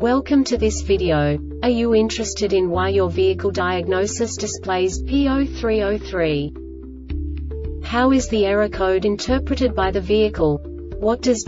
Welcome to this video. Are you interested in why your vehicle diagnosis displays P0303? How is the error code interpreted by the vehicle? What does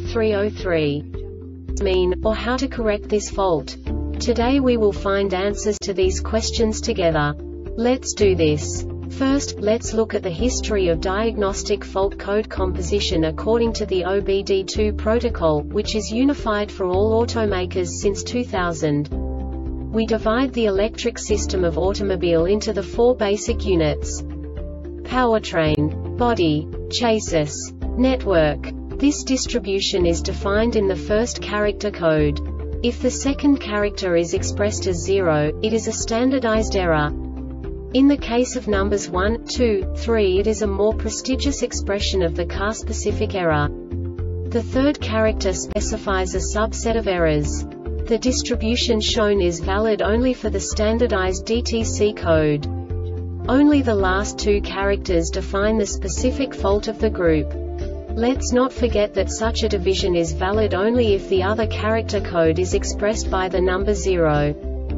P0303 mean, or how to correct this fault? Today we will find answers to these questions together. Let's do this. First, let's look at the history of diagnostic fault code composition according to the OBD2 protocol, which is unified for all automakers since 2000. We divide the electric system of automobile into the four basic units: powertrain, body, chassis, network. This distribution is defined in the first character code. If the second character is expressed as 0, it is a standardized error. In the case of numbers 1, 2, 3, it is a more prestigious expression of the car-specific error. The third character specifies a subset of errors. The distribution shown is valid only for the standardized DTC code. Only the last two characters define the specific fault of the group. Let's not forget that such a division is valid only if the other character code is expressed by the number 0.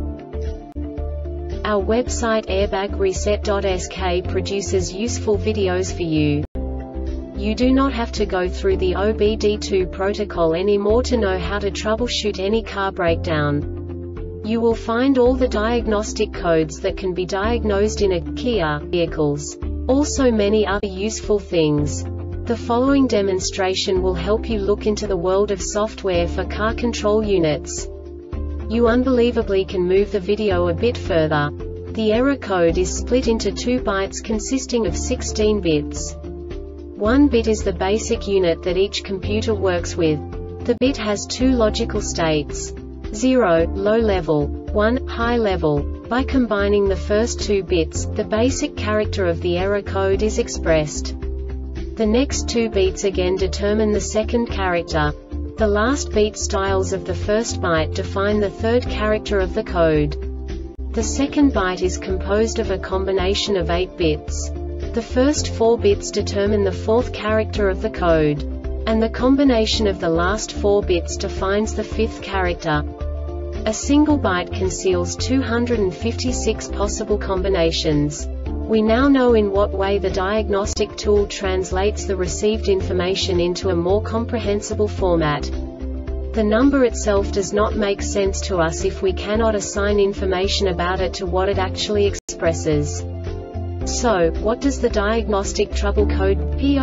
Our website airbagreset.sk produces useful videos for you. You do not have to go through the OBD2 protocol anymore to know how to troubleshoot any car breakdown. You will find all the diagnostic codes that can be diagnosed in a Kia vehicles. Also many other useful things. The following demonstration will help you look into the world of software for car control units. You unbelievably can move the video a bit further. The error code is split into 2 bytes consisting of 16 bits. 1 bit is the basic unit that each computer works with. The bit has 2 logical states: 0, low level, 1, high level. By combining the first 2 bits, the basic character of the error code is expressed. The next 2 beats again determine the second character. The last beat styles of the first byte define the third character of the code. The second byte is composed of a combination of 8 bits. The first 4 bits determine the fourth character of the code. And the combination of the last 4 bits defines the fifth character. A single byte conceals 256 possible combinations. We now know in what way the diagnostic tool translates the received information into a more comprehensible format. The number itself does not make sense to us if we cannot assign information about it to what it actually expresses. So, what does the diagnostic trouble code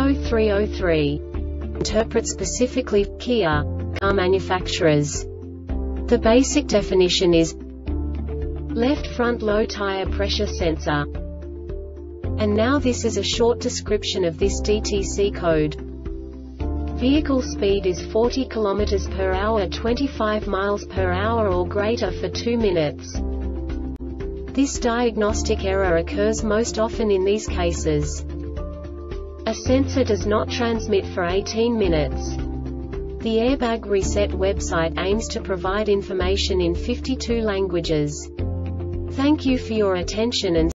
P0303 interpret specifically for Kia car manufacturers? The basic definition is left front low tire pressure sensor. And now this is a short description of this DTC code. Vehicle speed is 40 km per hour, 25 miles per hour or greater for 2 minutes. This diagnostic error occurs most often in these cases: a sensor does not transmit for 18 minutes. The Airbag Reset website aims to provide information in 52 languages. Thank you for your attention and